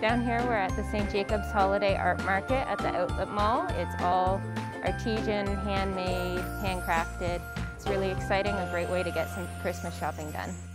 Down here we're at the St. Jacobs Holiday Art Market at the Outlet Mall. It's all artisan, handmade, handcrafted. It's really exciting, a great way to get some Christmas shopping done.